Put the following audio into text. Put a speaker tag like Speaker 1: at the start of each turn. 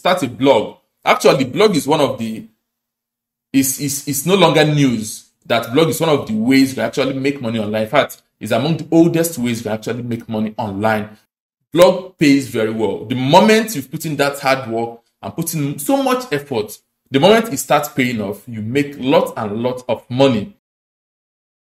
Speaker 1: start a blog. Actually, blog is one of the it's no longer news that blog is one of the ways you can actually make money online. In fact, it's among the oldest ways you can actually make money online. Blog pays very well. The moment you've put in that hard work and put in so much effort, the moment it starts paying off, you make lots and lots of money.